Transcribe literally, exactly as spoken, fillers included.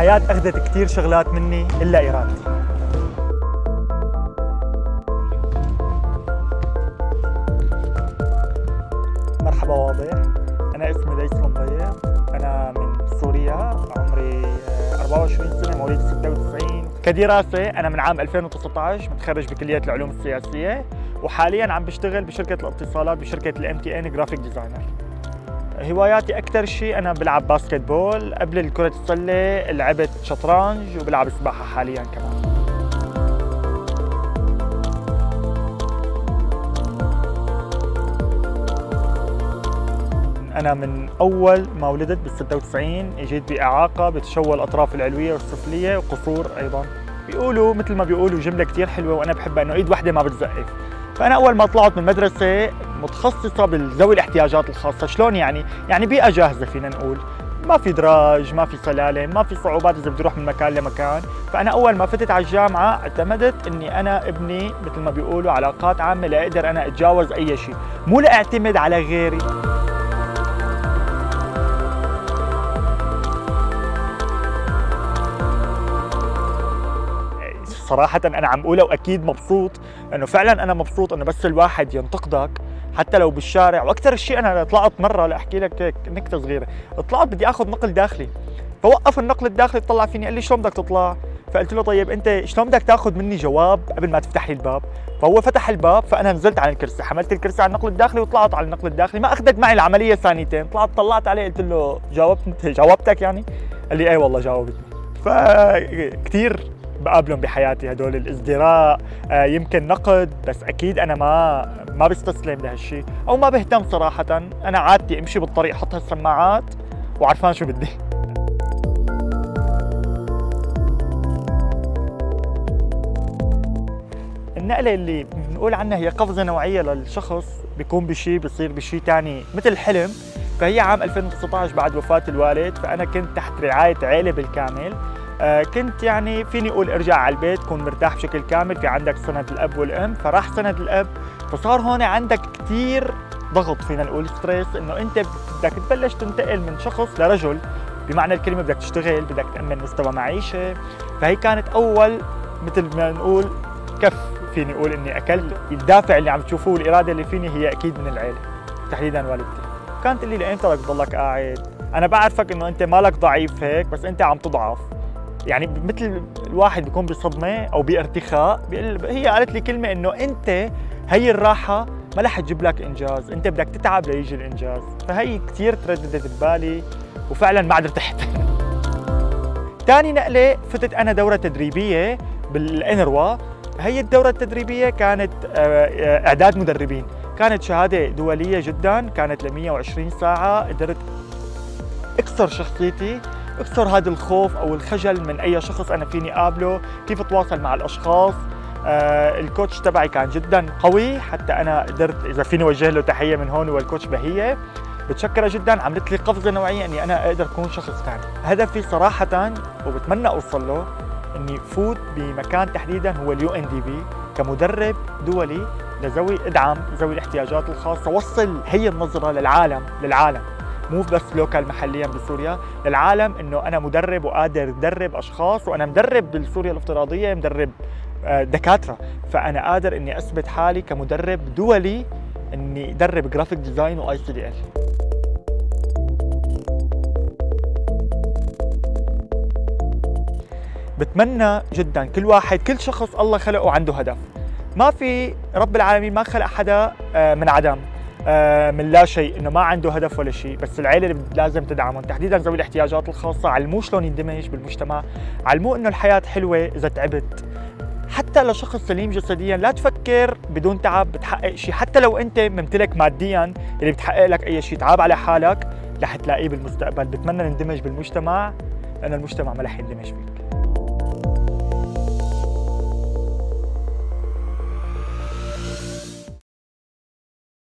الحياة أخذت كتير شغلات مني إلا إرادتي. مرحبا واضح، أنا اسمي ليث المضيق، أنا من سوريا، عمري أربعة وعشرين سنة، مواليد ستة وتسعين. كدراسة أنا من عام ألفين وتسعة عشر متخرج بكلية العلوم السياسية، وحالياً عم بشتغل بشركة الاتصالات بشركة الام تي ان جرافيك ديزاينر. هواياتي أكثر شيء أنا بلعب باسكت بول، قبل كرة السلة لعبت شطرنج وبلعب سباحة حالياً كمان. أنا من أول ما ولدت بال ستة وتسعين اجيت بإعاقة بتشوه الأطراف العلوية والسفلية وقصور أيضاً. بيقولوا مثل ما بيقولوا جملة كتير حلوة وأنا بحبها، إنه إيد واحدة ما بتزقف. فأنا أول ما طلعت من مدرسة متخصصة بالذوي الاحتياجات الخاصة، شلون يعني؟ يعني بيئة جاهزة فينا نقول، ما في دراج، ما في سلالم، ما في صعوبات إذا بدي أروح من مكان لمكان. فأنا أول ما فتت على الجامعة اعتمدت إني أنا ابني مثل ما بيقولوا علاقات عامة لأقدر أنا أتجاوز أي شيء، مو لأعتمد على غيري. صراحة أنا عم أقولها وأكيد مبسوط، إنه فعلاً أنا مبسوط إنه بس الواحد ينتقدك حتى لو بالشارع. وأكثر شيء أنا طلعت مرة لأحكي لك هيك نكتة صغيرة، طلعت بدي آخذ نقل داخلي، فوقف النقل الداخلي طلع فيني قال لي شلون بدك تطلع؟ فقلت له طيب أنت شلون بدك تاخذ مني جواب قبل ما تفتح لي الباب؟ فهو فتح الباب، فأنا نزلت على الكرسي، حملت الكرسي على النقل الداخلي وطلعت على النقل الداخلي، ما أخذت معي العملية ثانيتين، طلعت طلعت عليه قلت له جاوبت جاوبتك يعني؟ قال لي إيه والله جاوبتني. فكتير بقابلهم بحياتي هدول الازدراء، آه يمكن نقد، بس اكيد انا ما ما بستسلم لهالشيء او ما بهتم صراحه. انا عادتي امشي بالطريق حط هالسماعات وعرفان شو بدي. النقله اللي بنقول عنها هي قفزه نوعيه للشخص، بيكون بشيء بصير بشيء ثاني مثل حلم. فهي عام ألفين وتسعة عشر بعد وفاه الوالد، فانا كنت تحت رعايه عائله بالكامل. آه كنت يعني فيني اقول ارجع على البيت كون مرتاح بشكل كامل، في عندك سند الاب والام، فراح سند الاب، فصار هون عندك كثير ضغط، فينا نقول ستريس، انه انت بدك تبلش تنتقل من شخص لرجل بمعنى الكلمه، بدك تشتغل، بدك تامن مستوى معيشه. فهي كانت اول مثل ما نقول كف فيني اقول اني اكلت. الدافع اللي عم تشوفوه والاراده اللي فيني هي اكيد من العيله، تحديدا والدتي. كانت تقول لي لامتى بدك تضلك قاعد؟ انا بعرفك انه انت مالك ضعيف هيك، بس انت عم تضعف. يعني مثل الواحد بيكون بصدمه او بارتخاء، هي قالت لي كلمه انه انت هي الراحه ما رح تجيب لك انجاز، انت بدك تتعب ليجي الانجاز. فهي كثير ترددت ببالي وفعلا ما عاد ارتحت. ثاني نقله فتت انا دوره تدريبيه بالانروا. هي الدوره التدريبيه كانت اعداد مدربين، كانت شهاده دوليه جدا، كانت ل مئة وعشرين ساعه. قدرت اكسر شخصيتي، اكسر هذا الخوف او الخجل من اي شخص انا فيني قابله، كيف اتواصل مع الاشخاص. آه الكوتش تبعي كان جدا قوي، حتى انا قدرت اذا فيني اوجه له تحيه من هون، والكوتش بهيه بتشكرها جدا، عملت لي قفزه نوعيه اني انا اقدر اكون شخص ثاني. هدفي صراحه وبتمنى اوصل له اني فوت بمكان تحديدا هو اليو ان دي بي كمدرب دولي لذوي ادعم ذوي الاحتياجات الخاصه، وصل هي النظره للعالم للعالم مو بس لوكال محليا بسوريا، للعالم انه انا مدرب وقادر ادرب اشخاص، وانا مدرب بسوريا الافتراضيه، مدرب دكاتره، فانا قادر اني اثبت حالي كمدرب دولي اني ادرب جرافيك ديزاين واي سي دي ال. بتمنى جدا كل واحد كل شخص الله خلقه عنده هدف، ما في رب العالمين ما خلق حدا من عدم من لا شيء انه ما عنده هدف ولا شيء، بس العيله اللي لازم تدعمهم تحديدا ذوي الاحتياجات الخاصه، علموه شلون يندمج بالمجتمع، علموه انه الحياه حلوه اذا تعبت. حتى لشخص سليم جسديا لا تفكر بدون تعب بتحقق شيء، حتى لو انت ممتلك ماديا اللي بتحقق لك اي شيء، تعب على حالك رح تلاقيه بالمستقبل. بتمنى نندمج بالمجتمع لانه المجتمع ما رح يندمج فيك.